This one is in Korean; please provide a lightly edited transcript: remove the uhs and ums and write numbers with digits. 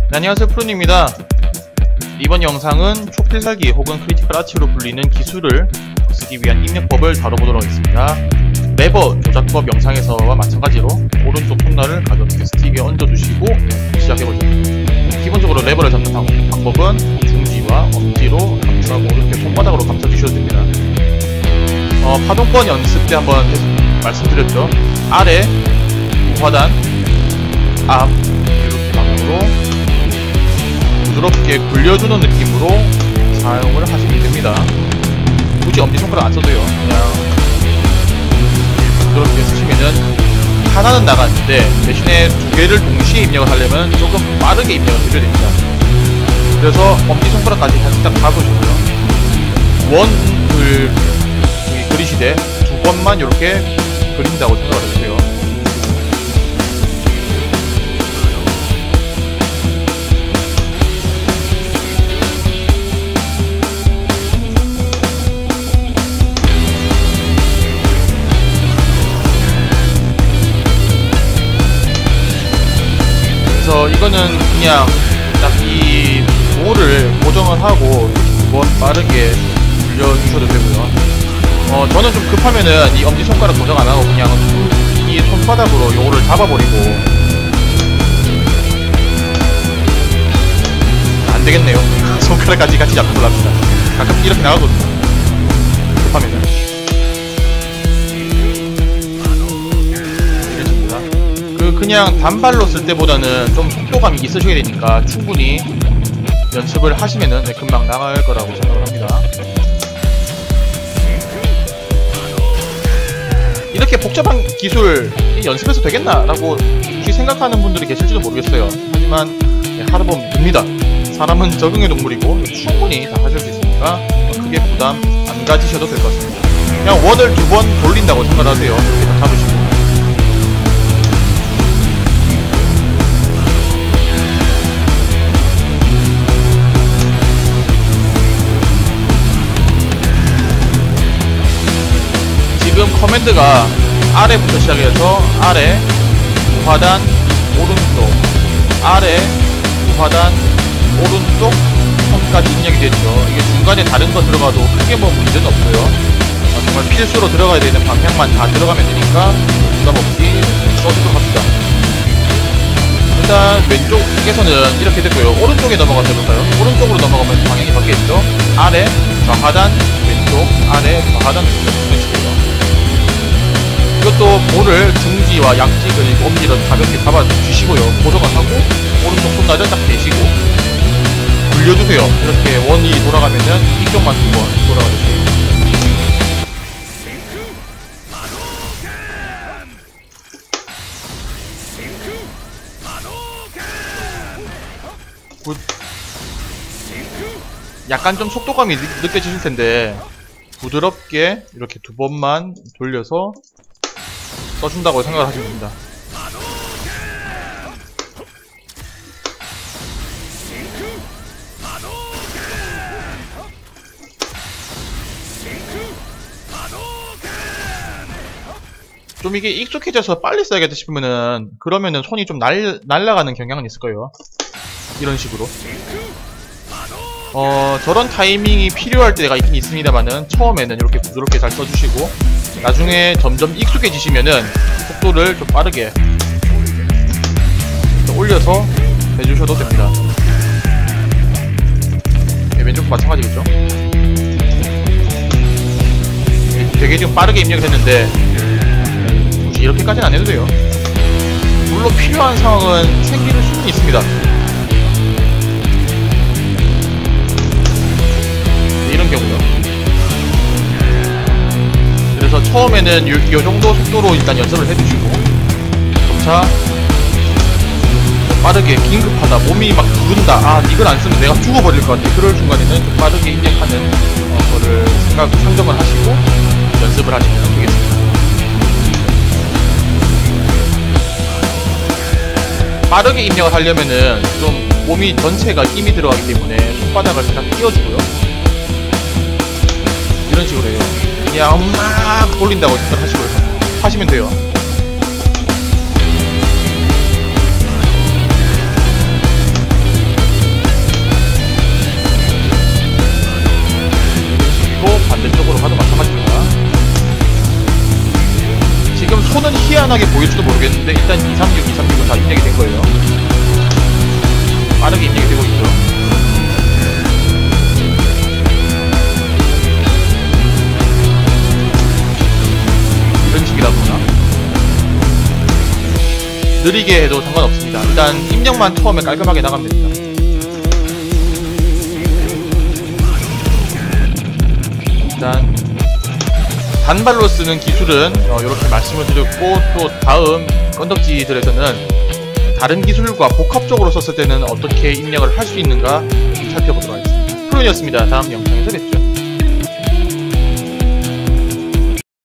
네, 안녕하세요, 프로님입니다. 이번 영상은 초필살기 혹은 크리티컬 아치로 불리는 기술을 쓰기 위한 입력법을 다뤄보도록 하겠습니다. 레버 조작법 영상에서와 마찬가지로 오른쪽 손날을 가볍게 스틱에 얹어주시고 시작해보죠. 기본적으로 레버를 잡는 방법은 중지와 엄지로 감싸고 이렇게 손바닥으로 감싸주셔도 됩니다. 파동권 연습 때 한번 계속 말씀드렸죠. 아래, 우하단, 앞 이렇게 방향으로 부드럽게 굴려주는 느낌으로 사용을 하시면 됩니다. 굳이 엄지손가락 안 써도요. 그냥 부드럽게 쓰시면은 하나는 나갔는데 대신에 두 개를 동시에 입력을 하려면 조금 빠르게 입력을 해줘야 됩니다. 그래서 엄지손가락까지 살짝 잡으시고요. 원을 그리시되 두 번만 이렇게 그린다고 생각을 해주세요. 그래서 이거는 그냥 딱 이 볼을 고정을 하고 두 번 빠르게 굴려주셔도 되고요. 저는 좀 급하면은 이 엄지손가락 고정 안하고 그냥 이 손바닥으로 요거를 잡아버리고 안되겠네요. 손가락까지 같이 잡고 합시다. 가끔 이렇게 나가거든요. 급하면은 이렇습니다. 그냥 단발로 쓸 때보다는 좀 속도감이 있으셔야 되니까 충분히 연습을 하시면은 금방 나갈 거라고 생각을 합니다. 이렇게 복잡한 기술 연습해서 되겠나라고 혹시 생각하는 분들이 계실지도 모르겠어요. 하지만 하다보면 됩니다. 사람은 적응의 동물이고 충분히 다 하실 수 있으니까 크게 부담 안 가지셔도 될 것 같습니다. 그냥 원을 두 번 돌린다고 생각을 하세요. 이렇게 다 잡으시고 지금 커맨드가 아래부터 시작해서 아래, 우하단, 오른쪽, 아래, 우하단, 오른쪽, 손까지 입력이 됐죠. 이게 중간에 다른 거 들어가도 크게 뭐 문제는 없어요. 정말 필수로 들어가야 되는 방향만 다 들어가면 되니까 부담 없이 써주도록 합시다. 일단 왼쪽에서는 이렇게 됐고요. 오른쪽에 넘어가서 해볼까요? 오른쪽으로 넘어가면 방향이 바뀌겠죠? 아래, 좌하단, 왼쪽, 아래, 좌하단, 왼쪽 이런 식으로. 이것도 볼을 중지와 양지 그리고 엄지로 가볍게 잡아주시고요. 고정을 하고 오른쪽 손날을 딱 대시고 굴려주세요. 이렇게 원이 돌아가면은 이쪽만 두 번 돌아가주세요. 약간 좀 속도감이 느껴지실 텐데 부드럽게 이렇게 두 번만 돌려서 써준다고 생각을 하시면 됩니다. 좀 이게 익숙해져서 빨리 써야겠다 싶으면은 그러면은 손이 좀 날아가는 경향은 있을 거예요. 이런 식으로. 저런 타이밍이 필요할 때가 있긴 있습니다만은 처음에는 이렇게 부드럽게 잘 써주시고 나중에 점점 익숙해지시면은 속도를 좀 빠르게 올려서 해주셔도 됩니다. 왼쪽도 마찬가지겠죠? 되게 지금 빠르게 입력을 했는데 굳이 이렇게까지는 안 해도 돼요. 물론 필요한 상황은 생길 수는 있습니다. 이런 경우요. 그래서 처음에는 이 정도 속도로 일단 연습을 해주시고 점차 빠르게 긴급하다 몸이 막 부른다 아 이걸 안 쓰면 내가 죽어버릴 것 같아 그럴 중간에는 좀 빠르게 입력하는 거를 상정을 하시고 연습을 하시면 되겠습니다. 빠르게 입력을 하려면은 좀 몸이 전체가 힘이 들어가기 때문에 손바닥을 살짝 띄워주고요. 이런 식으로 해요. 그냥 막 돌린다고 하시면 돼요. 있는데 일단 236, 236은 다 입력이 된 거예요. 빠르게 입력이 되고 있죠. 이런 식이다 보나? 느리게 해도 상관없습니다. 일단 입력만 처음에 깔끔하게 나가면 됩니다. 일단 단발로 쓰는 기술은 이렇게 말씀을 드렸고, 또 다음 건덕지들에서는 다른 기술과 복합적으로 썼을 때는 어떻게 입력을 할 수 있는가 살펴보도록 하겠습니다. 프론이었습니다. 다음 영상에서 뵙죠.